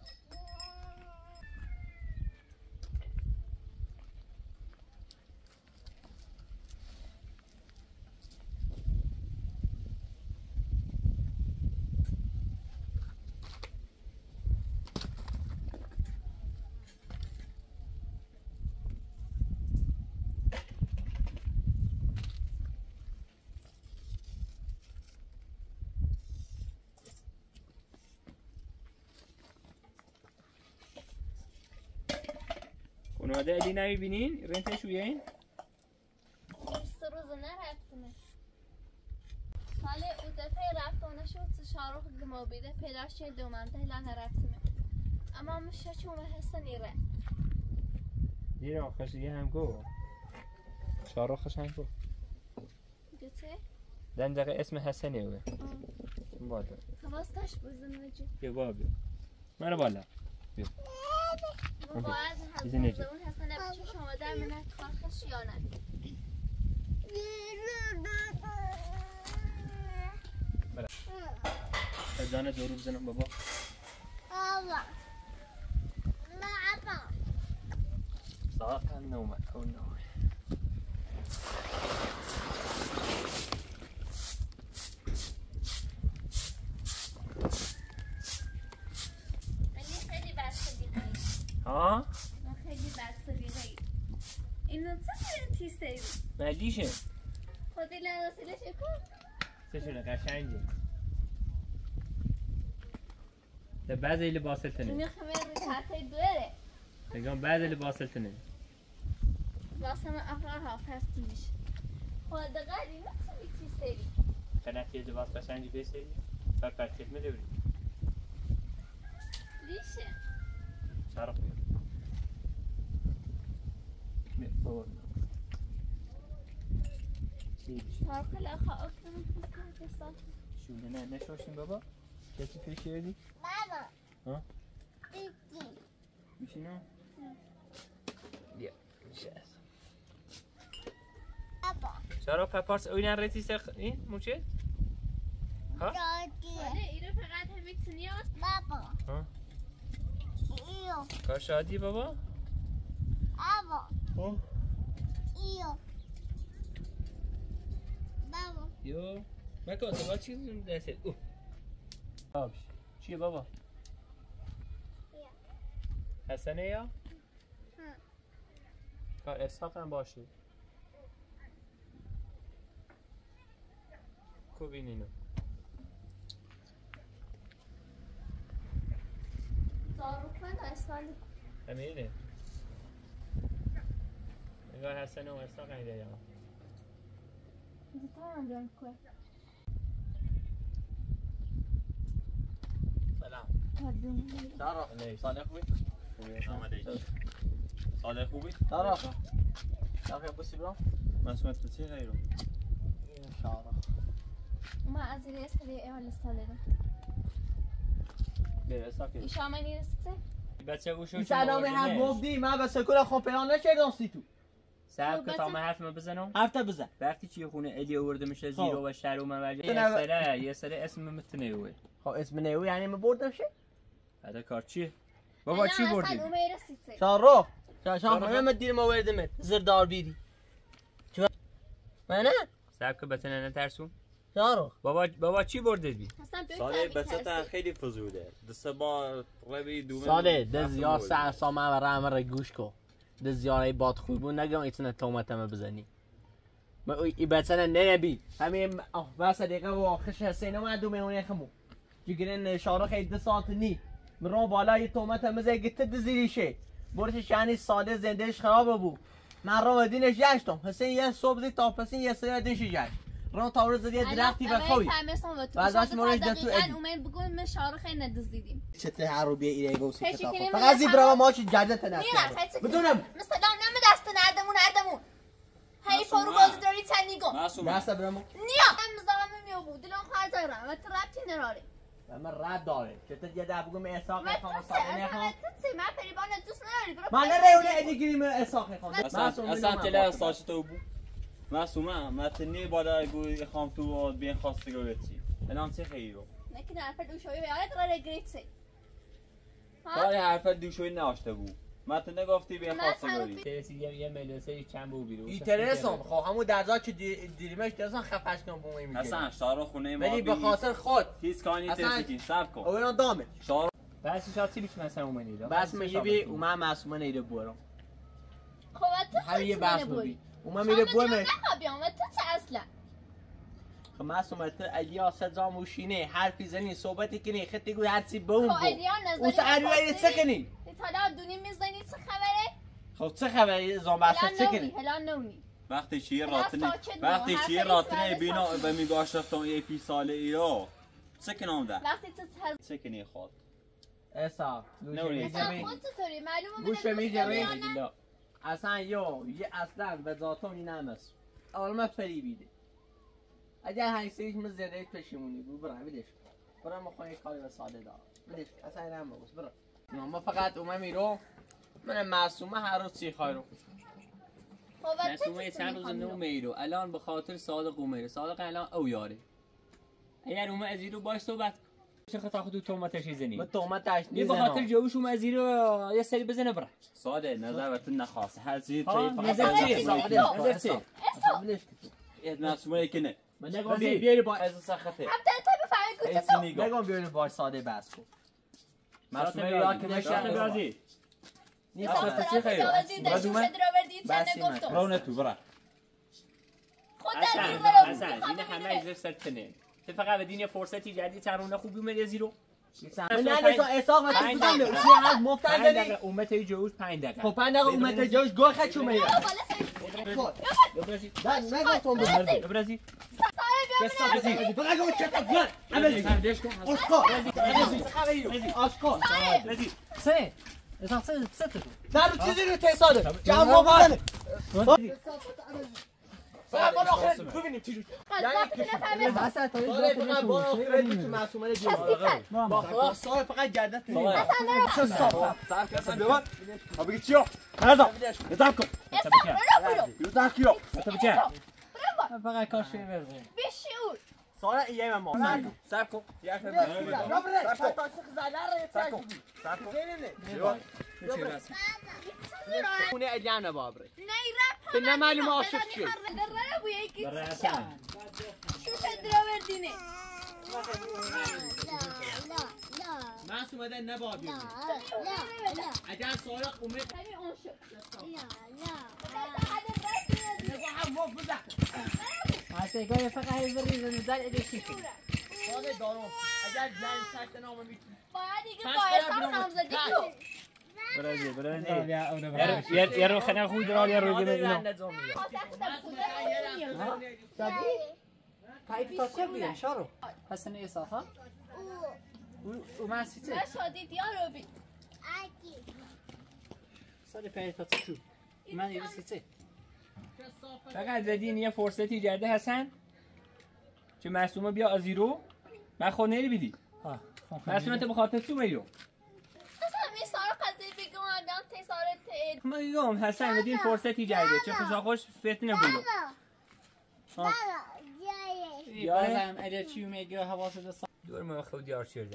خانواده علی نمیبینین؟ رنتش بیاین؟ سه روز نرفتمه حالا او دفعه رفتانه شد سه شاروخ گما بیده پیداش چه دومم تهلا نرفتمه اما مشه چومه هسته نیره دیر آخرش دیگه هم گو شاروخش هم گو گته؟ دندقه اسم حسنه اوه بالا حواستش بزن وجه بیا بابا بیا مرا بالا بیا باید حسن اون حسنه بچه شما در منه کارخش یا نه بله خزانه دورو بزنم بابا بابا بابا ساعت هم نومه او نومه ها؟ ما خیلی بد سلیقه‌ای اینو چه خیلی تیسته ملیشه خودی لراسیلش کن چشونه قشنگه ده بعضی لباسلتنه اینو خمیر رو تحته دوره نگم بعضی لباسلتنه لاسم افرار حافظ میشه خود قدی نه چه تیسته کنه یه لباس قشنگی بسیاری بر پرتیت میدوری لیشه شرف بیا بیا بابا تاکل آخا اکنم کسان شونه نه نشوشیم بابا کسی فکر کردی؟ بابا ها؟ بیتی میشینم؟ بیا میشه از بابا شرف پپارس اوینن ریتی سر این موچه؟ ها؟ آره ایرو فقط همه تونی هست بابا ها؟ ایو کار شادی بابا؟ بابا ها؟ ایو بابا یو مکا تو با چیزی دسته اوه آبش چیه بابا؟ حسنه یا؟ کار اسحاق هم باشه کوبین اینو شاروخ استال اميره نگاه حسن و اسحاق اینجا یا دیدم جان کو سلام دارا صالح خوبی؟ صالح خوبی؟ دارا دارا بسی برام؟ مسئولیت بسی غیرو شارا ما از این استالی اول استالی رو بره ساکت ایشا من نیسته بچه گوشو این سلامه هم گفتی من به سکول خون پیان نکردم سی تو سب که تا من حرف من بزنم هفته بزن وقتی چیه خونه الی آورده میشه زیرو و شهر و من وجه یه سره یه سره اسم متنوعه خب اسم نیوی یعنی من بردم شه؟ هذا کار چیه؟ بابا چی بردی؟ شارو شارو من من دیر ما وردمت زردار بیری چه؟ من نه؟ سب که بتنه نترسون؟ شارو بابا بابا چی برده بی؟ ساله بسته خیلی فزوده دست با روی دومه ساله دزیار سر سامه و رامر گوش کو دزیاره باد خوب بود نگم ایتونه تومتم بزنی ما ای بتنه نه نبی همین واسه دقیقه و آخرش حسین ما دومه اون خمو جگرن شارو خیلی دو سانت نی مرو بالای تومتم مزه گت دزیریشه برش یعنی ساده زندهش خراب بود من رو دینش گشتم حسین یه صبح دی تا پسین یه سری دینش گشت رو تاور زدی درختی به خوی بعدش مورش ده تو ادی اومد بگم من شارو خیلی ندزدیدیم چته هر رو بیا ایره گوسی کتاب فقط زیبرا ما چی جدت نه بدونم مثلا نم دست نردمون نردمون هی پارو بازی داری تنیگو دست برامو نیا هم زمان میو بود دلم خواهر دارم و تو ربطی نراره من رد داره چته یه ده بگم احساق خواهم ساده نخوام من پریبان دوست نداری من نرونه ادی گیریم احساق خواهم اصلا تله ساشتو بود معصومه متنی بالا گوی خام تو بین خواستگاه بچی الان چه خیرو نکنه حرف دوشوی یادت قراره گریتسی کاری حرف دوشوی ناشته بود متن گفتی بین خواستگاری ترسی یه مدرسه چند بو بیرون اینترسون خب همون درجا که دیریمش درسون خفش کنم بومی میگه اصلا شارو خونه ما ولی به خاطر خود هیچ کاری ترسی کی صبر کن اونا دامه شارو بس شاتی بیش مثلا اومنی بس میگه بی اوما معصومه نیره برام خب تو همین یه بحث بی اوما میره بو من نخوابیام و تو چه اصلا خب معصومه تو الیا صدرا موشینه حرفی زنی صحبتی کنی خطی گوی هرچی به اون خب الیا نظری اوس علیه چه کنی حالا دونی میزنی چه خبره خب چه خبره زام بحث چه کنی هلا نونی وقتی چیه راتنه وقتی چیه راتنه بینا به میگه شفتم یه پی ساله ایرا چه کنم ده وقتی تو چه کنی خود اسا نوری خود چطوری معلومه گوش میگیری اصلا یو یه اصلا به ذاتم این نمس اول ما فریبیده اگر هر سریش من زنده پشیمونی بود برای بدش برای ما خواهی کاری به ساده دارم بدش اصلا این هم بگوست برای ما فقط اومه میرو من معصومه هر روز چی خواهی رو معصومه چند روز نو میرو الان به خاطر صادق اومه صادق الان او یاره اگر اومه از این رو باش صحبت چه خطا خودو تومتش زنی من تومتش نیزنم به خاطر جوش اومه از این رو یه سری بزنه برای ساده نظر و تو نخواست هر چیزی نظر چیه؟ نظر چیه؟ یه معصومه کنه من نگم بیاری با از سخته هم تا بفهمی کجا تو نگم بیاری با ساده بس کن معصومه یا که نشه برازی نیست چه خیلی بعد اومد بس رونه تو برا خود اصلا این همه ایزر سرتنه تو فقط به دین فرصتی جدید ترونه خوبی اومد زیرو من نه احساق من بودم چی از مفتن داری اومت جوش پنج دقیقه خب پنج دقیقه اومت جوش گل خد چومه خود نه نگم تو بردی برازی بسازی فقط گم چت بیار عملی آشکار آشکار سه اصلا سه سه نه رو چیزی رو تصادف جمع ما بزنه فقط برو آخر ببینیم چی جوش یعنی واسه تو فقط برو آخر تو معصومه دیگه با خدا سال فقط گردت چه سال سال کسا ببر ها بگی چیو هردا یتاب کن یتاب کیو تو بچه فقط کاش برزه بشور سال ایه ما صبر کن یک صبر کن صبر کن صبر کن صبر کن خونه اجانه بابره نه رپ به نمالم عاشق چی در رپ یکی براسان شو شدراوردینه معصومه ده نبابی لا لا اگر سارق اومد همین اون شد نگو هم موف بزن حتی گاهی فقط هی بریز نزد ادیشی کنی باید دارم اگر جنگ تشت نامه میتونی باید دیگه باید هم نامزدی کن برادی برادی یه رو خنه خود را یه رو گیره اینا شادی؟ پایپ تا چه بیان شارو؟ حسن ایسا ها؟ او من سی چه؟ من شادی دیارو بی سالی پایپ تا چه شو؟ من یه سی چه؟ فقط زدین یه فرصتی جده حسن چه معصومه بیا آزیرو من خود نیری بیدی معصومه تو بخاطر تو میرو می سارا قضیه بگم آدم تی سارا تی ما میگم حسن بدین فرصتی جده چه خوشا خوش فتنه بودو بابا جایه بازم اگر چیو میگه حواست دستان دور ما خود دیار شده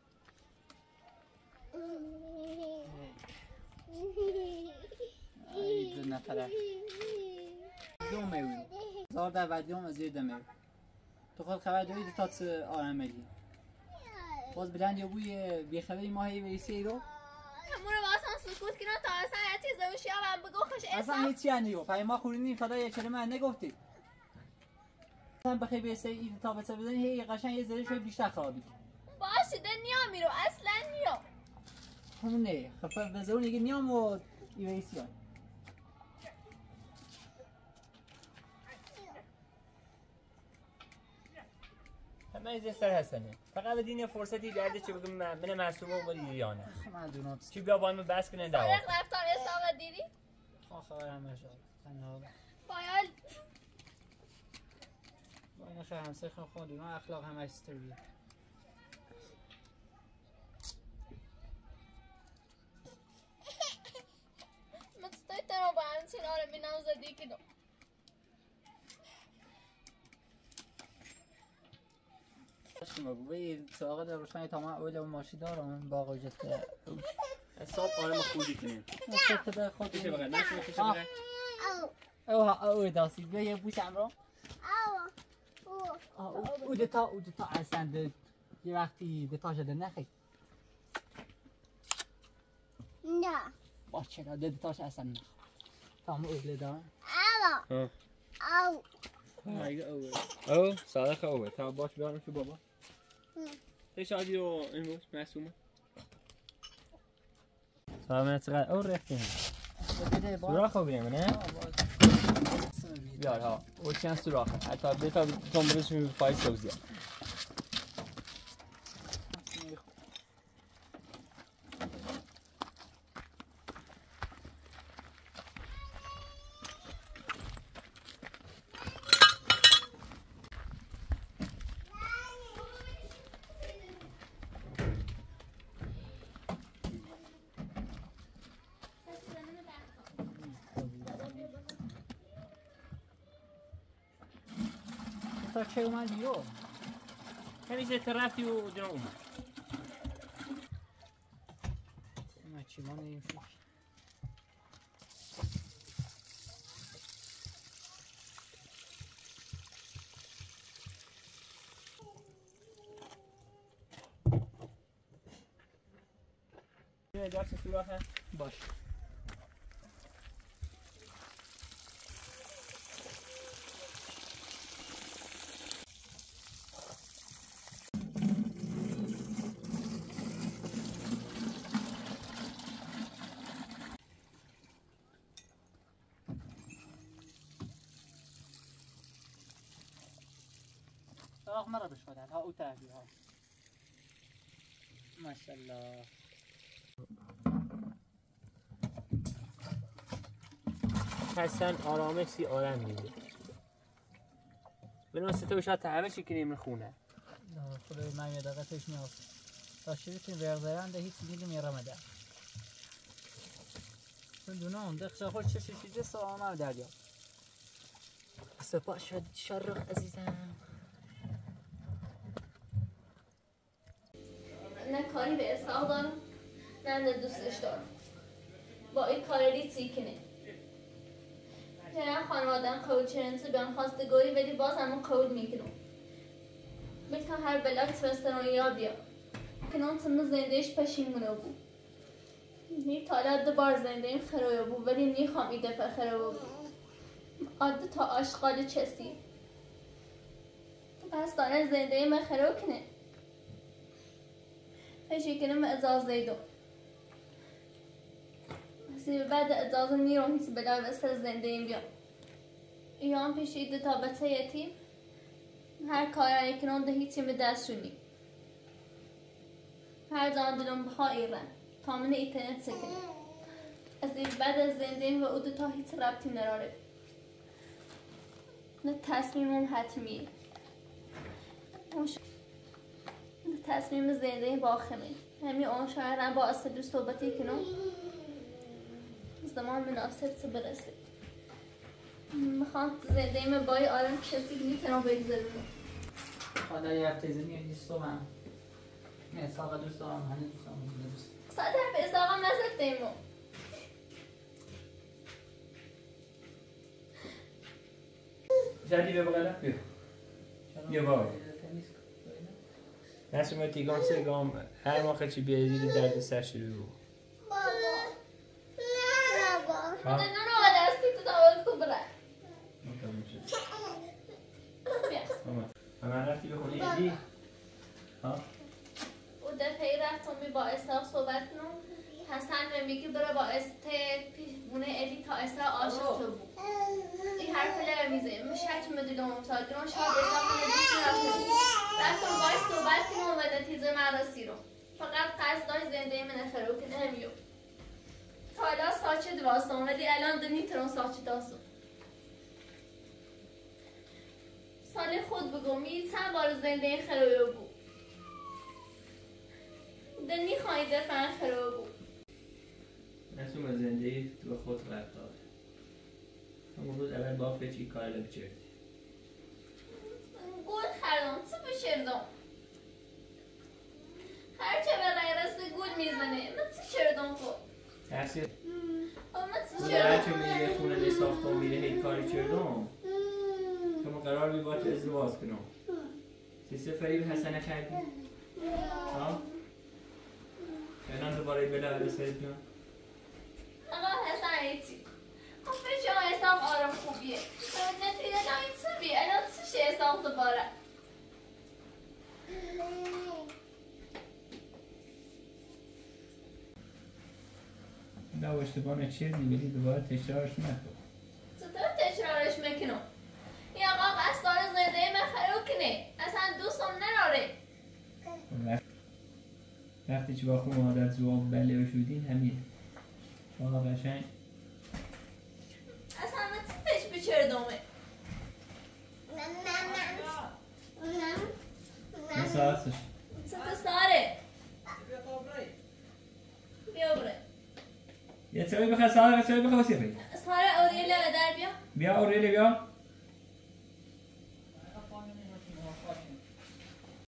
ای دو نفره دو میوی زار در ودیام از زیر دمیو تو خود خبر داری تا چه آرام میگی باز بلند یا بوی بیخبری ماهی ویسی ای رو همون رو واسه سکوت کنن تا اصلا یه چیز بشی هم بگو خوش اصلا اصلا هیچی هنیو پای ما خورینیم فدا یک کلمه نگفتی اصلا بخی بیسته این تا بسه بدنی هی قشن یه ذره شوی بیشتر خرابی باشه ده نیا میرو اصلا نیا همون نه خفه بزرون یکی نیام و ای ویسی های همه از استر هستنه فقط بدین یه فرصتی جده چه بگم من معصومه و بودی یا نه چی بیا با همه بس کنه دوا سارق رفتار اصلاق دیدی؟ خواه خبر همه شد باید با این خیلی همسه خیلی خوندیم اخلاق همه استریه مستای تنو با همچین آرمی نامزدی کنم شما بگوی ساقه در روشنی تا من اوله و ماشی دارم با آقای جسته حساب آرم خودی کنیم نشته به خودی کشه بگرد نشته کشه بگرد اوه اوه داستی بیا یه بوشم رو او دتا او دتا اصلا یه وقتی دتا شده نخی نه باش چرا دتاش اصلا نخی تا همه اوله دارم او او او صادق اوه تا باش بیارم شو بابا تی شادی رو امروز معصومه سلام چقدر او رفتیم سوراخ رو بینیم نه؟ بیار ها او چند سوراخه حتی بتا تنبرش می پای سوزیه تا چه اومدی رو؟ همیشه رفتی و درام اومد ما چی ما نیم فکر یه دارش سوراخه باش سراغ مرا بشودن ها او تحبیل ها ماشالله حسن آرامشی آرام میده من واسه تو شاید تحوشی کنیم خونه خدای من یه دقیقه پیش میاد داشته بیتیم ورزرن ده هیچ دیگه میرمه ده من دونم ده خشا خود چه شیده سلام هم دریا سپاس شد شرخ عزیزم نه کاری به اسحاق دارم نه نه دوستش دارم با این کاری چی کنه نه خانوادم قول چرنسی بیان خواستگاری ولی باز همون قول میکنم بلکه هر بلاک رستورانیا بیا کنم تنو زندهش پشیمونه بود نی تا دو بار زندهیم خرابه بود ولی نیخوام این دفعه خرابه بود عاده تا آشغال چسی پس داره زنده من خراب کنه فشی کنم اجازه دو پسی بعد اجازه نیرو هیچ بلای بسر زنده ایم بیا ایام پیشید تا بچه یتیم هر کاری کنم ده هیچی به دست شونی هر جان دلم بخوا ایران تا من اینترنت سکنه از این بعد از زنده ایم و او دو تا هیچ ربطی نراره نه تصمیمم حتمیه نه تصمیم زنده باخمه همین آن شاید با اصل صحبتی کنم زمان مناسب سه برسه میخوام زنده ایم بای آرام کسی میتونم بگذارم خدا یه هفته زنی نیست تو من نه ساقه دوست دارم هنه دوست دارم دوست ساعت حرف اساقم نزد دیمو جدی به بغلت بیا بیا بابا نسومتی گام سه گام هر موقع چی بیایی زیر درد سر شروع بود خدا نونو آقا دستی تو داول کو برای و من رفتی بخونی ایدی او دفعی رفتم می با اساق صحبت کنم حسن به میگه برای با استه پیشبونه ادی تا استه عاشق تو بود این حرف لبه میزه مشهد مدلم امتاد کنم شاید اساق من دوست نرفتم رفتم باید صحبت کنم و نتیزه مراسی رو فقط قصد داشت زنده من خراب کنه همیو تا الان ساچه دواستم ولی الان دنی ترون ساچه داستم سال خود بگم این چند بار زنده خراب بود دنی خواهی دفعه خراب بود نسوم زندگی تو به خود رفت داره همون روز اول بافه چی کار لب چردی گل خردم چه بشردم هرچه به غیرست گل میزنه من چه شردم خود تحصیل اما چه خود شردم هرچه میره خونه دی ساختم میره هیچ کاری چردم شما قرار بی با تو ازدواج کنم سی سفری به حسنه کردی؟ ها؟ الان دوباره بلا بسرید کنم آقا حسن ایچی خب شما حساب آرام خوبیه نتیجه نمی چه بیه الان چه شه حساب دوباره دو اشتبانه چیر میگیری دوباره تشرارش نکن چطور تشرارش میکنم؟ این آقا قصد داره زنده من خراب کنه اصلا دوستم نراره وقتی چی با خون عادت زواب بله بشودین همین آقا قشنگ اصلا من چی پیش بچردمه نه ساعتش چطور ساره بیا بره یه چوی بخواه ساعت چوی بخواه وسیفی ساره اوریل در بیا بیا اوریلی بیا